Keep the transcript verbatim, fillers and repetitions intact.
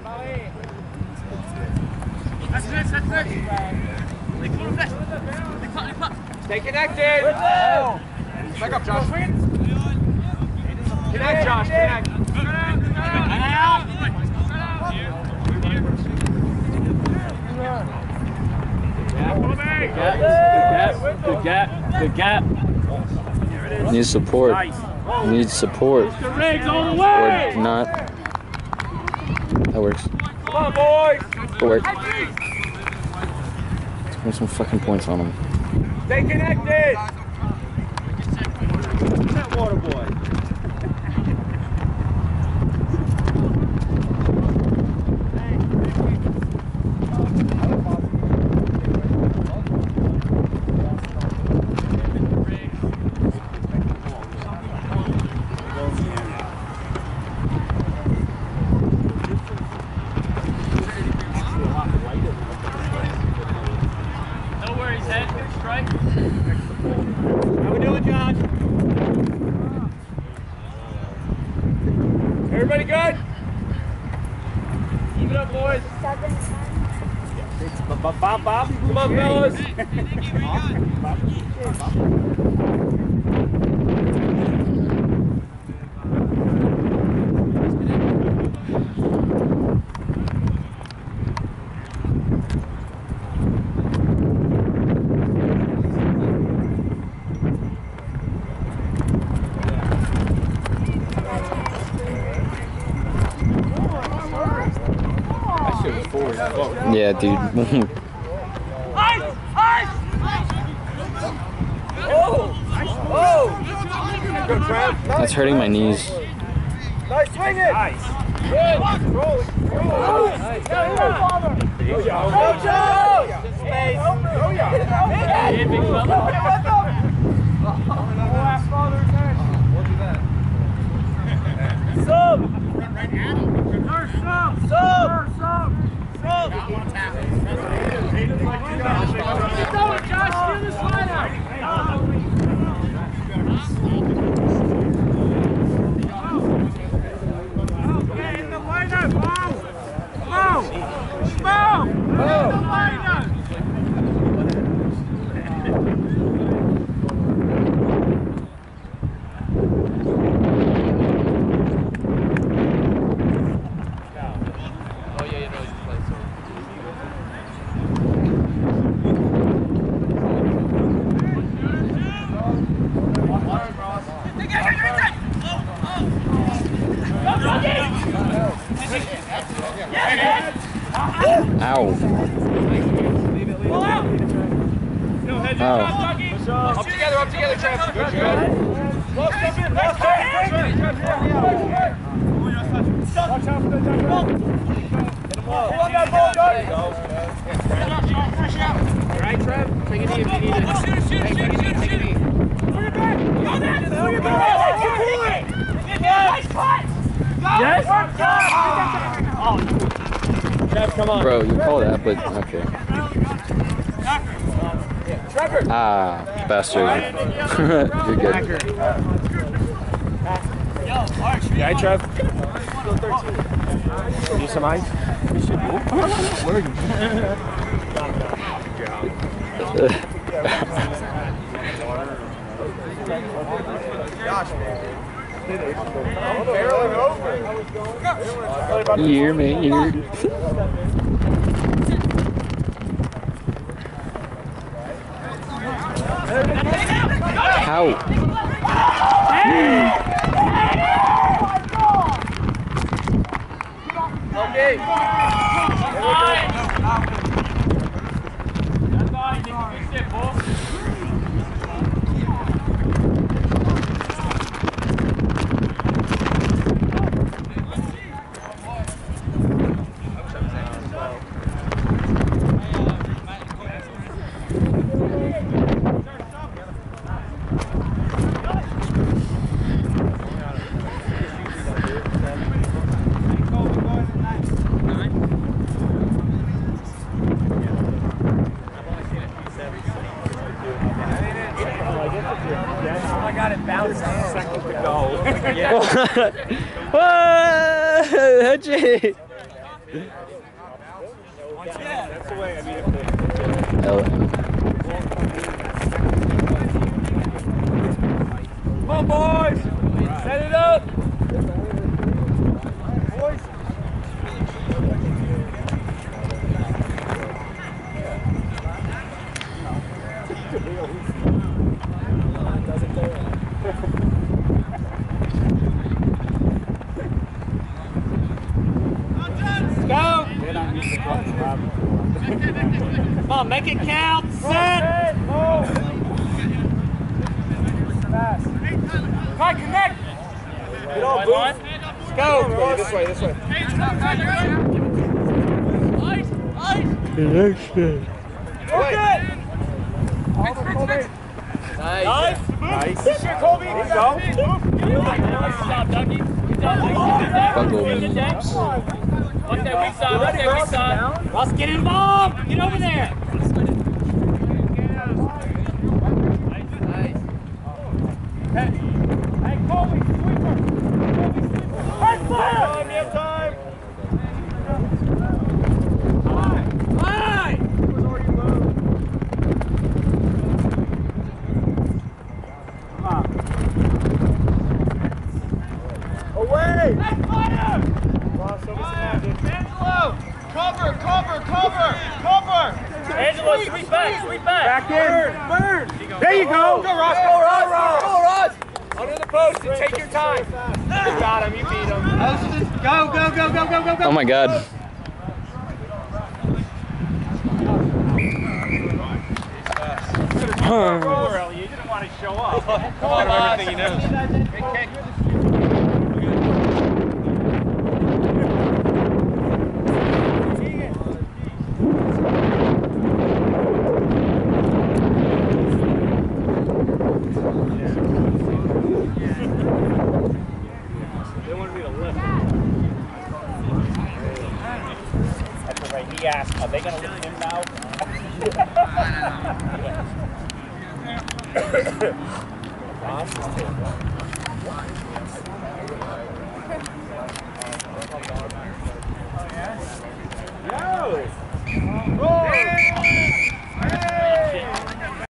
Stay connected. Back up, Josh. Connect, Josh. Connect. Good gap. Good gap. Needs support. Needs support. Or not. That works. Come on, boys. That works. Let's put some fucking points on them. Stay connected. That water boy. Everybody good? Keep it up, boys. Bob, Bob, Bob. Come on, fellas. Yeah, dude. Ice! Ice! Oh! Oh! Good, Trev. That's hurting my knees. Nice, swing it! Nice. Good. Roll it. Roll it. Nice. Go, Father. Go, Joe. Go, Joe. Space. Go, yeah. Hit it. Big fella. Last father's head. We'll do that. Sub. First sub. Sub. First sub. Sub. Keep going, Josh. Steal this line out. Ow. Oh. Up together, up together, Trev. Good, good. Watch out for the jumper. Hold on that ball, guys. All right, Trev. Take a knee if you need it. Shoot, shoot, shoot, shoot, shoot. Bring it back. Go there. Bring it back. Nice cut. Yes. Oh. Trev, come on. Bro, you call that, but okay. Ah, bastard. You're good. Yeah, Trev. Need some ice? Here, man, here. How? Okay. Whoa! That's the way. I mean, if L. come on, boys! Set it up! Boys! Let's go! Come on, make it count! Set! Fast. Kai, connect! Get on, Booth. Let's go! Go this way, this way. Ice! Ice! Okay! Nice. Nice. Nice. Push here, Colby. There you go. Good job, Dougie. Good job, Dougie. Bungle. Good job. Watch that weak side. Watch that weak side. Ross, get involved. Get over there. Nice. Hey, hey, Colby, sweeper. Colby, sweeper. Hard fire. Time, you have time. High. High. Away! Hey, fire! Angelo! Cover, cover, cover, cover! Angelo, sweep back, sweep back! Back in! Burn! Burn. There you go! Go, Ross, go, Ross! Go, Ross! Under the post and take your time. You got him, you beat him. Go, go, go, go, go, go, go! Oh my God. Roller, Ellie. You didn't want to show up. Come on, everything he knows. Great kick. They wanted me to lift. That's right. He asked, are they going to lift him now? Tom?